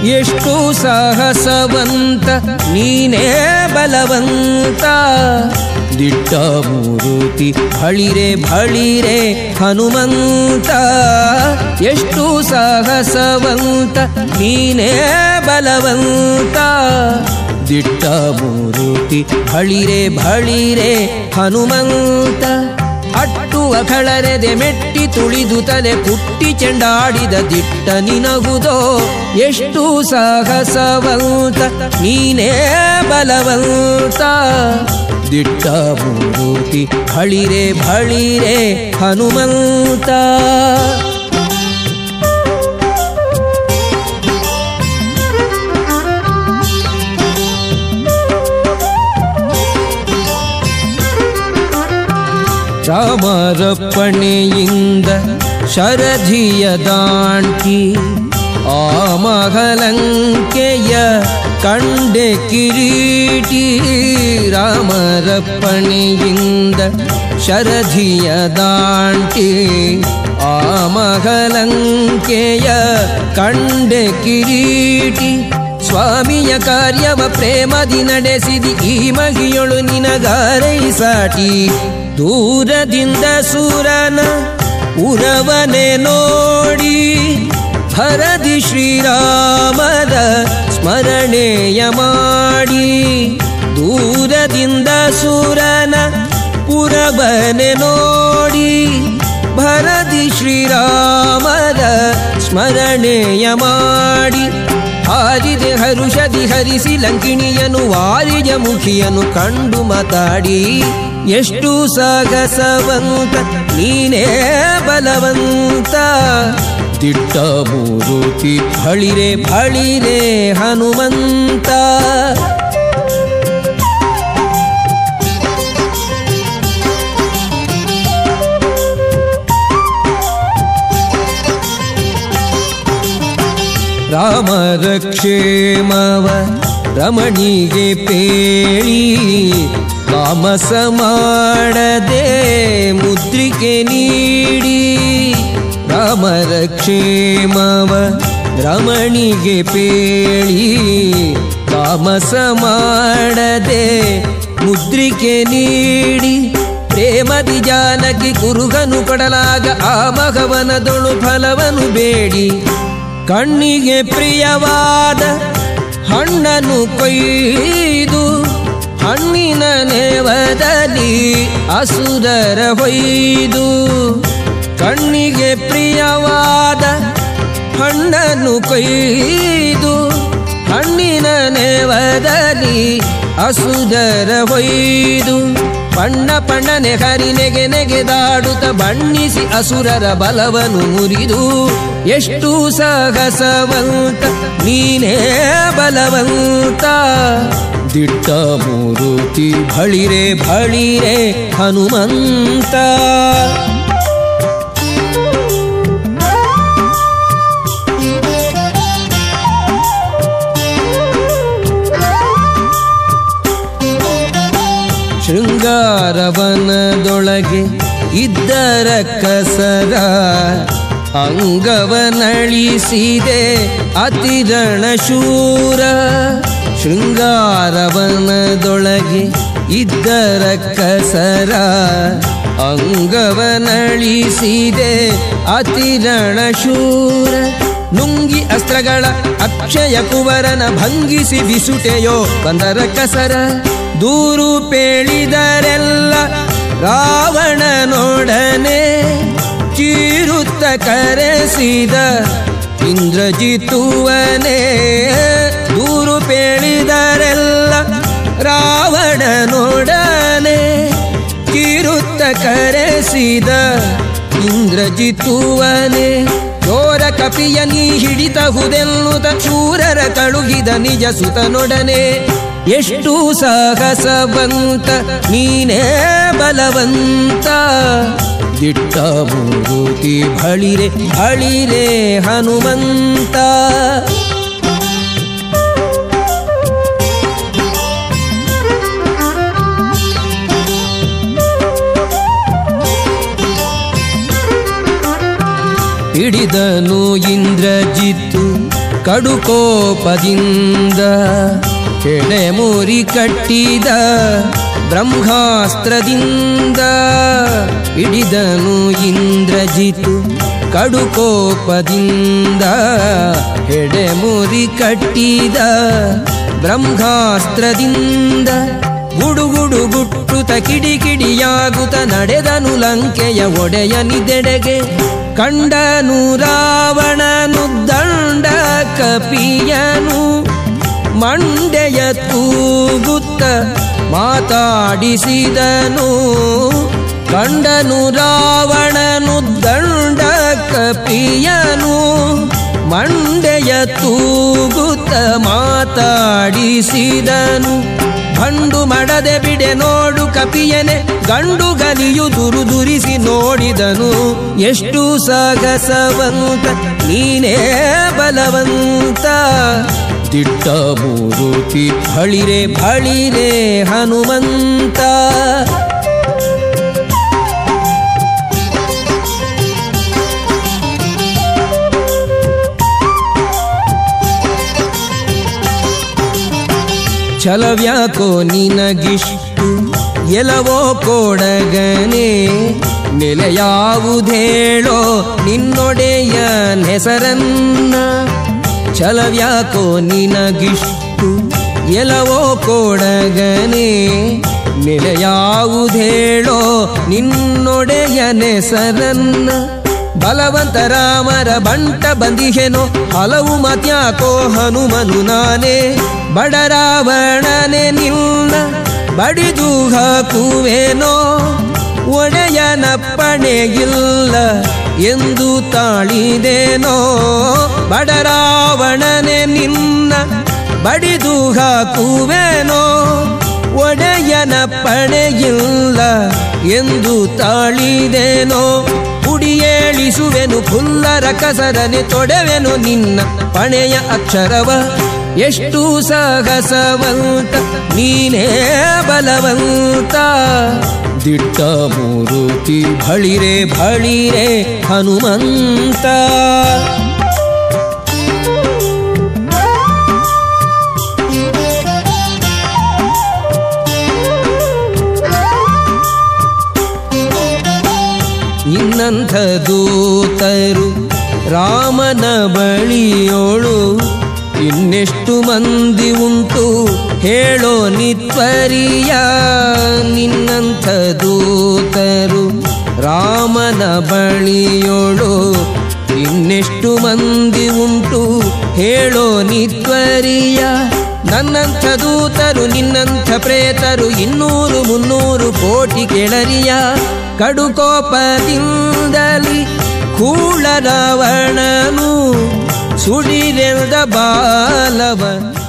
ಎಷ್ಟು ಸಾಹಸವಂತ ನೀನೇ ಬಲವಂತ. ದಿಟ್ಟ ಮೂರುತಿ ಭಳಿರೆ ಭಳಿರೆ ಹನುಮಂತ. ಎಷ್ಟು ಸಾಹಸವಂತ ನೀನೇ ಬಲವಂತ. ದಿಟ್ಟ ಮೂರುತಿ ಭಳಿರೆ ಭಳಿರೆ ಹನುಮಂತ. ಅಟ್ಟುವ ಕಳರೆದೆ ಮೆಟ್ಟಿ ತುಳಿದು ತಲೆ ಪುಟ್ಟಿ ಚೆಂಡಾಡಿದ ದಿಟ್ಟ ನಿನಗುದೋ. ಎಷ್ಟು ಸಾಹಸವಂತ ನೀನೇ ಬಲವಂತ. ದಿಟ್ಟ ಮೂರುತಿ ಭಳಿರೆ ಭಳಿರೆ ಹನುಮಂತ. ರಾಮರಪ್ಪಣೆಯಿಂದ ಶರಧಿಯ ದಾಂಟಿ ಆ ಮಹಲಂಕೆಯ ಕಂಡೆ ಕಿರೀಟಿ. ರಾಮರಪ್ಪಣೆಯಿಂದ ಶರಧಿಯ ದಾಂಟಿ ಆ ಮಹಲಂಕೆಯ ಕಂಡೆ ಕಿರೀಟಿ. ಸ್ವಾಮಿಯ ಕಾರ್ಯವ ಪ್ರೇಮದಿ ನಡೆಸಿದಿ ಈ ಮಗಿಯೊಳು ನಿನಗಾರೈ ಸಾಟಿ. ದೂರದಿಂದ ಸೂರನ ಉರವನೆ ನೋಡಿ ಹರದಿ ಶ್ರೀರಾಮರ ಸ್ಮರಣೆಯ ಮಾಡಿ. ದೂರದಿಂದ ಸೂರನ ಉರವನೆ ನೋಡಿ ಭರದಿ ಶ್ರೀರಾಮರ ಸ್ಮರಣೆಯ ಮಾಡಿ. ಹಾರಿದೆ ಹರುಷದಿ ಹರಿಸಿ ಲಂಕಿಣಿಯನು ವಾರಿಜ ಮುಖಿಯನು ಕಂಡು ಮಾತಾಡಿ. ಎಷ್ಟು ಸಾಗಸವಂತ ನೀನೇ ಬಲವಂತ. ದಿಟ್ಟ ಮೂರುತಿ ಭಳಿರೆ ಭಳಿರೆ ಹನುಮಂತ. ರಾಮರ ಕ್ಷೇಮವ ರಮಣಿಗೆ ಪೇಳಿ ತಾಮಸ ಮಾಡದೆ ಮುದ್ರಿಕೆ ನೀಡಿ. ರಾಮರ ಕ್ಷೇಮವ ರಮಣಿಗೆ ಪೇಳಿ ತಾಮಸ ಮಾಡದೆ ಮುದ್ರಿಕೆ ನೀಡಿ. ಪ್ರೇಮದಿ ಜಾನಕಿ ಕುರುಗನು ಕೊಡಲಾಗ ಆ ಮಗವನದೊಳು ಫಲವನು ಬೇಡಿ. ಕಣ್ಣಿಗೆ ಪ್ರಿಯವಾದ ಹಣ್ಣನ್ನು ಕೊಯ್ದು ಹಣ್ಣಿನ ನೇವದಲ್ಲಿ ಅಸುರರ ಹೊಯ್ದು. ಕಣ್ಣಿಗೆ ಪ್ರಿಯವಾದ ಹಣ್ಣನ್ನು ಕೊಯ್ದು ಹಣ್ಣಿನ ನೇವದಲ್ಲಿ ಅಸುರರ ಹೊಯ್ದು. ಪಣ್ಣ ಪಣ್ಣನೆ ಹರಿ ನೆಗೆ ನೆಗೆದಾಡುತ್ತ ಬಣ್ಣಿಸಿ ಅಸುರರ ಬಲವನು ಮುರಿದು. ಎಷ್ಟು ಸಾಹಸವಂತ ನೀನೇ ಬಲವಂತ. ದಿಟ್ಟ ಮೂರುತಿ ಭಳಿರೆ ಭಳಿರೆ ಹನುಮಂತ. ಶೃಂಗಾರವನದೊಳಗೆ ಇದ್ದರ ಕಸರ ಅಂಗವನಳಿಸಿದೆ ಅತಿರಣ ಶೂರ. ಶೃಂಗಾರವನದೊಳಗೆ ಇದ್ದರ ಕಸರ ಅಂಗವನಳಿಸಿದೆ ಅತಿರಣ ಶೂರ. ನುಂಗಿ ಅಸ್ತ್ರಗಳ ಅಕ್ಷಯ ಕುವರನ ಭಂಗಿಸಿ ಬಿಸುಟೆಯೋ ಬಂದರ ಕಸರ. ದೂರು ಪೇಳಿದರೆಲ್ಲ ರಾವಣನೊಡನೆ ಚೀರುತ್ತ ಕರೆಸಿದ ಇಂದ್ರಜಿತುವನೇ. ದೂರು ಪೇಳಿದರೆಲ್ಲ ರಾವಣನೊಡನೆ ಚೀರುತ್ತ ಕರೆಸಿದ ಇಂದ್ರಜಿತುವನೇ. ಚೋರ ಕಪಿಯ ನೀ ಹಿಡಿತಹುದೆನ್ನುತ್ತ ಶೂರರ ಕಳುಹಿದ ನಿಜ ಸುತನೊಡನೆ. ಎಷ್ಟು ಸಾಹಸವಂತ ನೀನೇ ಬಲವಂತ. ದಿಟ್ಟ ಮೂರುತಿ ಭಳಿರೆ ಭಳಿರೆ ಹನುಮಂತ. ಹಿಡಿದನು ಇಂದ್ರಜಿತ್ತು ಕಡುಕೋಪದಿಂದ ಕೆಳೆಮುರಿ ಕಟ್ಟಿದ ಬ್ರಹ್ಮಾಸ್ತ್ರದಿಂದ ಹಿಡಿದನು ಇಂದ್ರಜಿತು. ಕಡುಕೋಪದಿಂದ ಹೆಡೆಮುರಿ ಕಟ್ಟಿದ ಬ್ರಹ್ಮಾಸ್ತ್ರದಿಂದ ಗುಡುಗುಡು ಗುಟ್ಟುತ ಕಿಡಿಕಿಡಿಯಾಗುತ್ತ ನಡೆದನು ಲಂಕೆಯ ಒಡೆಯನಿದೆಡೆಗೆ. ಕಂಡನು ರಾವಣನು ದಂಡ ಕಪಿಯನು ಮಂಡೆಯ ತೂಗುತ್ತ ಮಾತಾಡಿಸಿದನು. ಕಂಡನು ರಾವಣನು ದಂಡ ಕಪಿಯನು ಮಂಡೆಯ ತೂಗುತ್ತ ಮಾತಾಡಿಸಿದನು. ಗಂಡು ಮಡದೆ ಬಿಡೆ ನೋಡು ಕಪಿಯನೆ ಗಂಡು ಗಲಿಯು ದುರುದುರಿಸಿ ನೋಡಿದನು. ಎಷ್ಟು ಸಾಗಸವಂತ ನೀನೇ ಬಲವಂತ, ದಿಟ್ಟ ಮೂರುತಿ ಬಳಿರೆ ಬಳಿರೆ ಹನುಮಂತ. ಛಲವ್ಯಾಕೋ ನಿನಗಿಷ್ಟು ಎಲವೋ ಕೊಡಗನೆ, ನೆಲೆಯಾವುದೇಳೋ ನಿನ್ನೊಡೆಯ ಹೆಸರನ್ನ. ಛಲವ್ಯಾಕೋ ನಿನಗಿಷ್ಟು ಎಲವೋ ಕೊಡಗನೆ, ನೆಲೆಯಾವುದೇಳೋ ನಿನ್ನೊಡೆಯ ಹೆಸರನ್ನ. ಬಲವಂತ ರಾಮರ ಬಂಟ ಬಂದಿಹೆನೋ ಹಲವು ಮತ್ಯಾಕೋ ಹನುಮನು ನಾನೇ. ಬಡರಾವಣನೆ ನಿನ್ನ ಬಡಿದು ಹಾಕುವೆನೋ, ಒಡೆಯನಪ್ಪಣೆಗಿಲ್ಲ ಎಂದು ತಾಳಿದೇನೋ. ಬಡರಾವಣನೆ ನಿನ್ನ ಬಡಿದು ಹಾಕುವೆನೋ, ಒಡೆಯನಪ್ಪಣೆಗಿಲ್ಲ ಎಂದು ತಾಳಿದೇನೋ. ಕುಡಿಯೇಳಿಸುವೆನು ಫುಲ್ಲರ ಕಸರನೆ ತೊಡೆವೆನು ನಿನ್ನ ಪಣೆಯ ಅಕ್ಷರವ. ಎಷ್ಟು ಸಾಹಸವಂತ ನೀನೇ ಬಲವಂತ, ದಿಟ್ಟ ಮೂರುತಿ ಬಳಿರೆ ಬಳಿರೆ ಹನುಮಂತ. ಇನ್ನಂಥ ದೂತರು ರಾಮನ ಬಳಿಯೋಳು ಇನ್ನೆಷ್ಟು ಮಂದಿ ಉಂಟು ಹೇಳೋ ನಿತ್ವರಿಯ. ನಿನ್ನಂಥ ದೂತರು ರಾಮನ ಬಳಿಯೋಳು ಇನ್ನೆಷ್ಟು ಮಂದಿ ಉಂಟು ಹೇಳೋ ನಿತ್ವರಿಯ. ನನ್ನಂಥ ದೂತರು ನಿನ್ನಂಥ ಪ್ರೇತರು 200-300 ಕೋಟಿ ಕೆಳರಿಯ. ಕಡುಕೋಪದಿಂದಲಿ ಕೂಳ ರಾವಣನು ಸುಡಿರೆಲ್ದ ಬಾಲವ